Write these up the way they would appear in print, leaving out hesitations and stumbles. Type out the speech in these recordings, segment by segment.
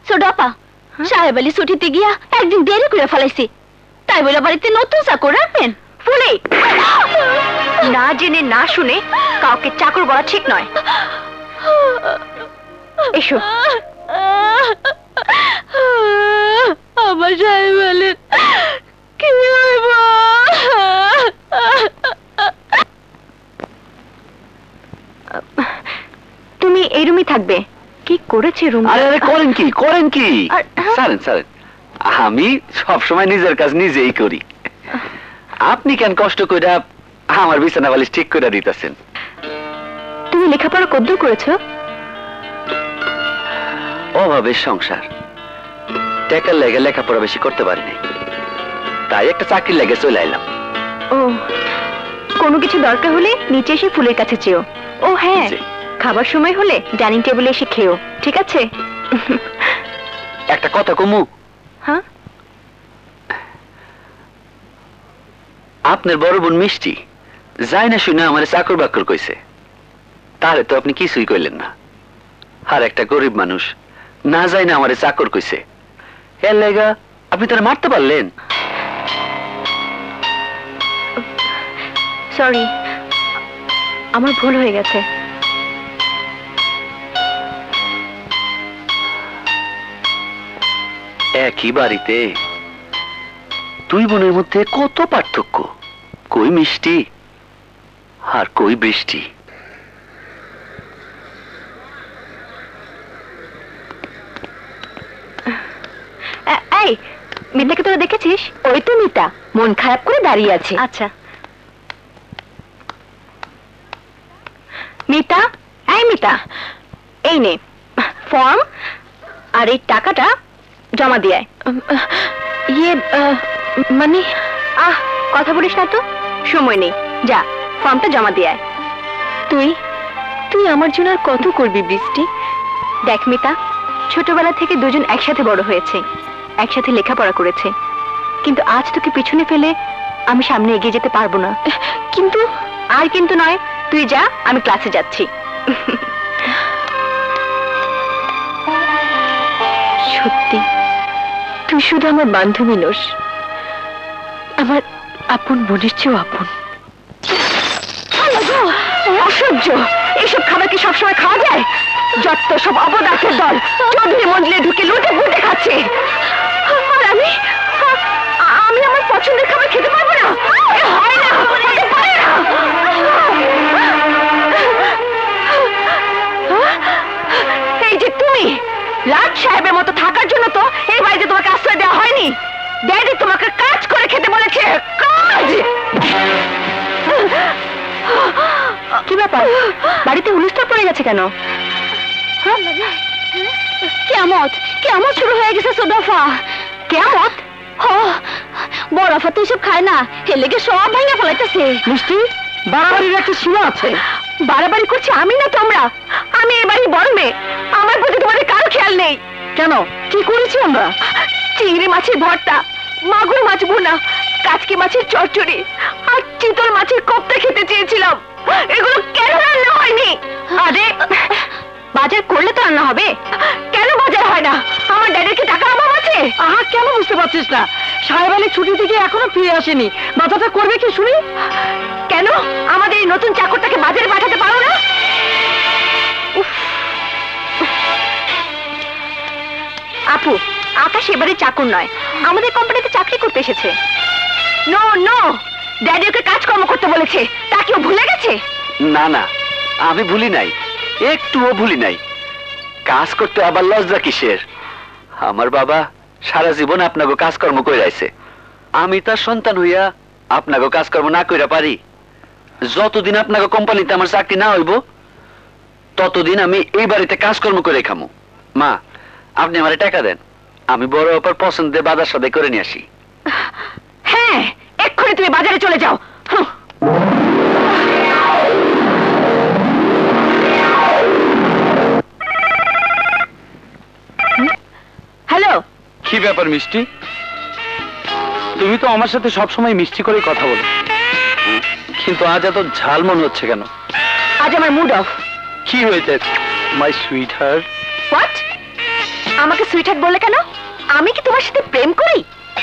ছোটপা সাহেব আলী ছুটিতে গিয়া একদিন দেরি করে ফেলাইছি, তাই বলে বাড়িতে নতুন চাকর রাখবেন? ফুলি, না জেনে না শুনে কাউকে চাকর বলা ঠিক নয়। এসো। আমার সাহেব আলীর কি হইব? তুমি এই রুমে থাকবে। কি করেছে রুম? আরে করেন কি ছাড়েন, আমি সবসময় নিজের কাজ নিজেই করি। আপনি কেন কষ্ট কইরা আমার বিছানা বালিশ ঠিক করে দিতেছেন? তুমি লেখাপড়া কদ্দূর করেছো? অভাবের সংসার, টাকার লেগে লেখাপড়া বেশি করতে পারিনি, তাই একটা চাকরি লেগে চলে আইলাম। ও, কোনো কিছু দরকার হলে নিচে এসে ফুলের কাছে চেও। ও হ্যাঁ, খাবার সময় হলে ডাইনিং টেবিলে এসে খেও, ঠিক আছে? একটা কথা কমু। হ্যাঁ? আপনার বড় বোন মিষ্টি যাই না শুনে আমার চাকর বাকর কইছে, তাহলে তো আপনি কিছুই কইলেন না। আর একটা গরিব মানুষ না যাই না আমার চাকর কইছে, এর লেগা আপনি তারা মারতে পারলেন? সরি, আমার ভুল হয়ে গেছে। একই বাড়িতে দুই বোনের মধ্যে কত পার্থক্য, কই মিষ্টি আর কই বৃষ্টি। এই মিতাকে তোরা দেখেছিস? ওই তো মিতা, মন খারাপ করে দাঁড়িয়ে আছে। আচ্ছা মিতা, এই মিতা, এই নে ফর্ম আর এই টাকাটা জমা দিয়ে আয়। ইয়ে মানে কথা বলিস না তো, সময় নেই, যা ফর্মটা জমা দিয়ে আয়। তুই আমার জন্য আর কত করবি বৃষ্টি? দেখ মিতা, ছোটবেলা থেকে দুজন একসাথে বড় হয়েছে, একসাথে লেখাপড়া করেছে, কিন্তু আজ তোকে পিছনে ফেলে আমি সামনে এগিয়ে যেতে পারবো না। কিন্তু আর কিন্তু নয়, তুই যা, আমি ক্লাসে যাচ্ছি। সত্যি তুই শুধু আমার বান্ধবী নোস, আমার আপন বোনের চেয়েও আপন। অসহ্য, এইসব খাবার কি সবসময় খাওয়া যায়? যত সব অবদাসের দল চৌধুরী মন্দিরে ঢুকে লুটে পুটে খাচ্ছে, আর আমি আমার পছন্দের খাবার খেতে পারবো না। হয় না, হতে পারে না। এই যে তুমি লাট সাহেবের মতো থাকার জন্য তো এই বাড়িতে তোমাকে আশ্রয় দেওয়া হয়নি। ড্যাডি তোমাকে কাজ করে খেতে বলেছে, কাজ। কি ব্যাপার, বাড়িতে হুলস্থুল পড়ে গেছে কেন? কেমত কেমন শুরু হয়ে গেছে ছোটফা। কেমত? বড়ফা তো এসব খায় না, এর লেগে সব ভাঙা ফেলাইতেছে। মিষ্টি, বাড়াবাড়ির একটা সীমা আছে। বাড়াবাড়ি করছি আমি না তোমরা। আমি এ বাড়ির বড় মেয়ে, আমার প্রতি তোমাদের কারো খেয়াল নেই। কেন, কি করেছি আমরা? চিংড়ি মাছের ভর্তা, মাগুর মাছ ভুনা, কাচকি মাছের চচ্চড়ি আর চিতল মাছের কোপ্তা খেতে চেয়েছিলাম, এগুলো কেন রান্না হয়নি? আরে বাজার করলে তো রান্না হবে, কেন বাজার হয় না? আমার ড্যাডির কি টাকার অভাব আছে? কেন বুঝতে পারছিস না? সাহেব আলী ছুটি থেকে এখনো ফিরে আসেনি, বাজারটা করবে কি শুনি? কেন আমাদের এই নতুন চাকরটাকে বাজারে পাঠাতে পারো না? আপু, আকাশ এবারে চাকর নয়, আমাদের কোম্পানিতে চাকরি করতে এসেছে। নো নো, ড্যাডি ওকে কাজকর্ম করতে বলেছে, তা কি ও ভুলে গেছে? না না, আমি ভুলি নাই, একটুও ভুলি নাই। কাজ করতে আবার লজ্জা কিসের? আমার বাবা সারা জীবন আপনাকে কাজকর্ম করে আইছে, আমি তার সন্তান হইয়া আপনাকে কাজকর্ম না কইরা পারি? যতদিন আপনাকে কোম্পানিতে আমার চাকরি না হইব ততদিন আমি এই বাড়িতে কাজকর্ম করে খামু। মা, আপনি আমারে টাকা দেন, আমি বড় অপার পছন্দের বাজার সদাই করে নিয়ে আসি। হ্যাঁ, এক্ষুনি তুমি বাজারে চলে যাও। হ্যালো। কি ব্যাপার মিষ্টি, তুমি তো আমার সাথে সবসময় মিষ্টি করে কথা বলো, কিন্তু আজ এত ঝাল মনে হচ্ছে কেন? আজ আমার মুড অফ। কি হয়েছে মাই সুইট হার্ট? হোয়াট? আমাকে সুইটহার্ট বললে কেন? আমি কি তোমার সাথে প্রেম করি?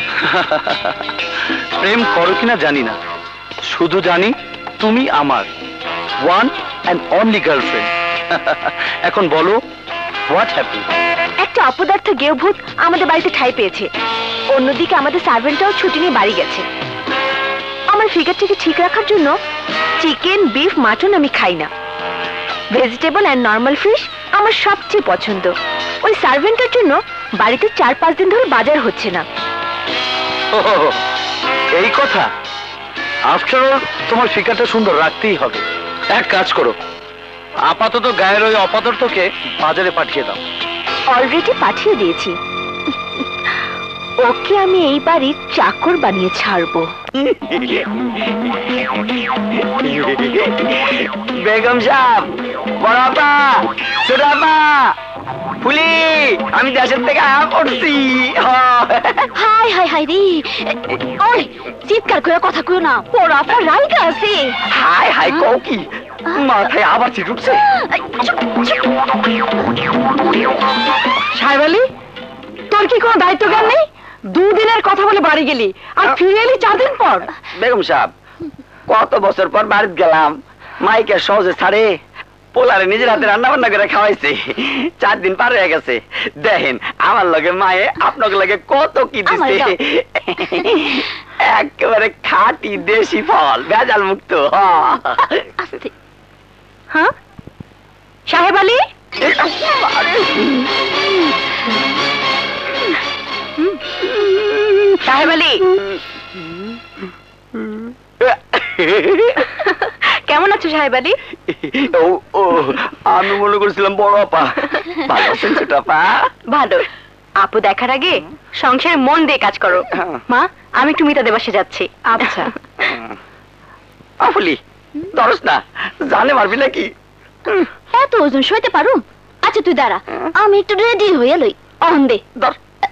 প্রেম করো কিনা জানি না, শুধু জানি তুমি আমার ওয়ান অ্যান্ড অনলি গার্লফ্রেন্ড। এখন বলো, হোয়াট হ্যাপেন্ড? একটা অপদার্থ গেঁয়ো ভূত আমাদের বাড়িতে ঠাঁই পেয়েছে। অন্যদিকে আমাদের সার্ভেন্টটাও ছুটি নিয়ে বাড়ি গেছে। আমার ফিগারটাকে ঠিক রাখার জন্য চিকেন, বিফ, মাটন আমি খাই না। ভেজিটেবল অ্যান্ড নর্মাল ফিশ আমার সবচেয়ে পছন্দ। ওই সার্ভেন্টের জন্য বাড়িতে 4-5 দিন ধরে বাজার হচ্ছে না। এই কথা? আফটার অল তোমার ফিগারটা সুন্দর রাখতেই হবে। এক কাজ করো, আপাতত গায়ের ওই অপদার্থকে বাজারে পাঠিয়ে দাও। অলরেডি পাঠিয়ে দিয়েছি। ওকে আমি এই বাড়ির চাকর বানিয়ে ছাড়বো। বেগম সাহেব, বড় আপা, ছোট আপা, ফুলি, আমি দেশের থেকে আয়া পড়ছি। হাই হাই হাই রে, ওই চিৎকার করে কথা কইও না, বড় আপা রাইগা আছে। হাই হাই কও কি? মাথায় আবার চিট উঠছে। সাহেব আলী, তোর কি কোনো দায়িত্ব জ্ঞান নেই? 2 দিনের কথা বলে বাড়ি গেলি আর ফিরে এলি 4 দিন পর। বেগম সাহেব, কত বছর পর বাড়িতে গেলাম, মাইকে সহজে ছাড়ে, পোলারে নিজের হাতে রান্না বান্না করে খাওয়াইছে। 4 দিন পার হয়ে গেছে, দেখেন আমার লগে মায়ে আপনার লগে কত কি দিছে। একেবারে খাঁটি দেশি ফল, ভেজাল মুক্ত। হ্যাঁ সাহেব আলী, সাহেব আলী কেমন আছো সাহেব আলী? ও আমি মনে করছিলাম বড় আপা। ভালো আছেন ছোট আপা? ভালো। আপু দেখার আগে সংসারে মন দিয়ে কাজ করো। মা, আমি একটু মিতা দেবাসে যাচ্ছি। আচ্ছা। আফুলি, ধরস না, জানে মারবি নাকি? এত ওজন সইতে পারুম? আচ্ছা তুই দাঁড়া, আমি একটু রেডি হয়ে লই। অহন দে। ধর।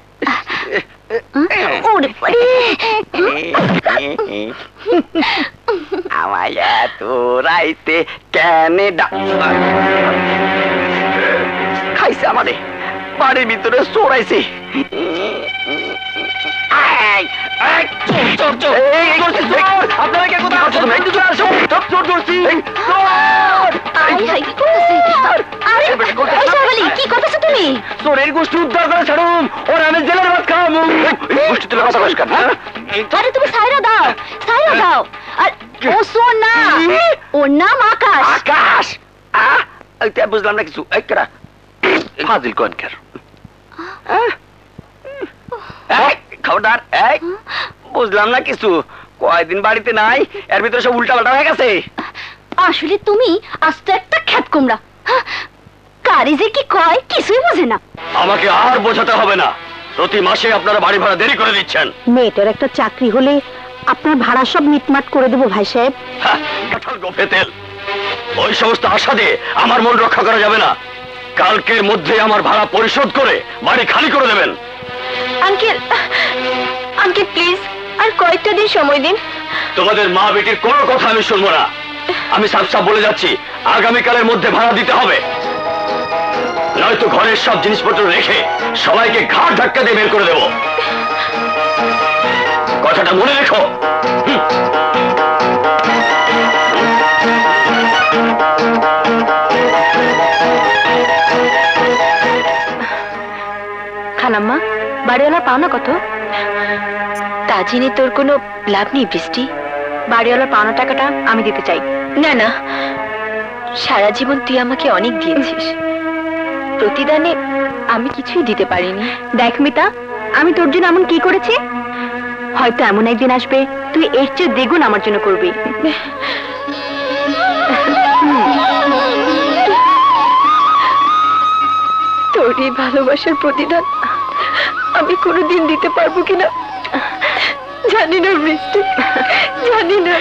ওরে বাড়ি। আমায় এত রাইতে কেনে খাইছে আমারে, বাড়ির ভিতরে চোরাইছে। আপনারা কে কোথায় করছো? কি করতেছো তুমি? চোরের গোষ্ঠী উদ্ধার করে ছাড়ুম, ওর আমি জেলের ভাত খাওয়াবো। গোষ্ঠী তুলে কথা কস কেন? আরে তুমি সাইরা দাও, সাইরা দাও। আর ও সোন না, ওর নাম আকাশ। আকাশ? বুঝলাম না কিছু। ফাজিল কনকার খবরদার। বুঝলাম না কিছু, কয়দিন বাড়িতে নাই, এর ভিতরে সব উল্টা পাল্টা হয়ে গেছে। আসলে তুমি আস্ত একটা খ্যাত কুমড়া, কারি যে কি কয় কিছুই বোঝে না। আমাকে আর বোঝাতে হবে না, প্রতি মাসে আপনারা বাড়ি ভাড়া দেরি করে দিচ্ছেন। মেয়েটার একটা চাকরি হলে আপনার ভাড়া সব মিটমাট করে দেবো ভাই সাহেব। কাঁঠাল গোফে তেল, ওই সমস্ত আশাতে আমার মন রক্ষা করা যাবে না। কালকের মধ্যে আমার ভাড়া পরিশোধ করে বাড়ি খালি করে দেবেন। আঙ্কেল, আঙ্কেল প্লিজ আর কয়েকটা দিন সময় দিন। তোমাদের মা বেটির কোনো কথা আমি শুনবো না। আমি সাফ সাফ বলে যাচ্ছি, আগামীকালের মধ্যে ভাড়া দিতে হবে, নয়তো ঘরের সব জিনিসপত্র রেখে সবাইকে ঘাড় ধাক্কা দিয়ে বের করে দেব। কথাটা মনে রেখো। খালাম্মা, বাড়িওয়ালা পাওনা কত? তা জেনে তোর কোনো লাভ নেই বৃষ্টি। বাড়িওয়ালার পাওনা টাকাটা আমি দিতে চাই। না না, সারা জীবন তুই আমাকে অনেক দিয়েছিস, প্রতিদানে আমি কিছুই দিতে পারিনি। দেখ মিতা, আমি তোর জন্য এমন কি করেছি? হয়তো এমন একদিন আসবে তুই এর চেয়ে দ্বিগুণ আমার জন্য করবি। তোর এই ভালোবাসার প্রতিদান আমি কোনোদিন দিতে পারবো কিনা জানি না বৃষ্টি, জানি না।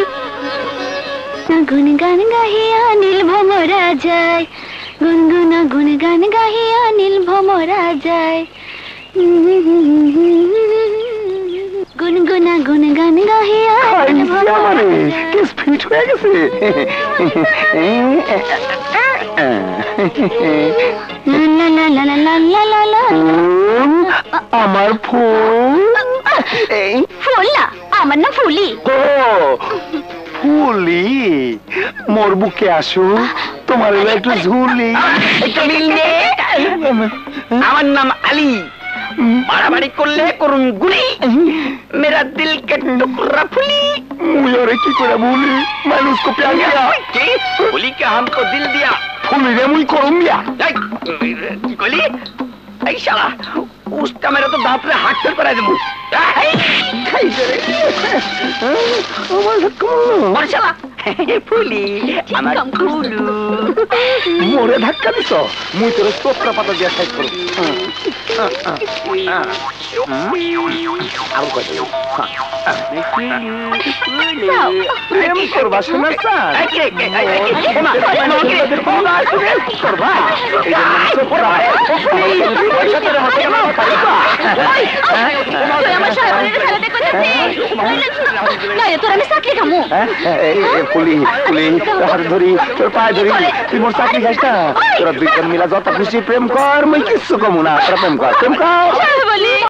গুনগান গাহিয়া নীল ভমরা যায়, গুনগুনা গুনগান গাহিয়া নীল ভমরা যায়, গুনগুনা গুনগান গাহিয়া নীল ভমরা যায়। ফিট হয়ে গেছে। লা লা লা লা লা লা লা লা। আমার ফুল। ফুল না, আমার নাম ফুলি। ও ফুলি, মোর বুকে আসো, তোমার হলো একটু ঝুলি। আমার নাম আলী, বাড়াবাড়ি করলে করুন গুলি, মেরা দিল কে টুকরা ফুলি। মুই ওরে কি করে ভুলি, মানুষ কো প্যার দিয়া। ফুলি কে हमको दिल दिया। ফুলি রে মুই করুম দিয়া। কি কইলি? এই শালা উস্তা মেরে তো দাঁত রে হাত ফেল করে দেবো। ওরে শালা ফুলি আমার ফুলু। মোরে ধাক্কা দিছ, মুই তোরে চোপড়া পাতা দিয়া সাইড করব। আর কই প্রেম করবা শোনা স্যার? করবা এই জন্য চোপড়া তোর আমি চাকরি খামু। ফুলি ফুলি হাত ধরি, তোর পায়ে ধরি, তুই মোর চাকরি খাইস না। তোরা দুইজন মিলা যত খুশি প্রেম কর, মুই কিচ্ছু কমু না। তোরা প্রেম কর, প্রেম কর। বলি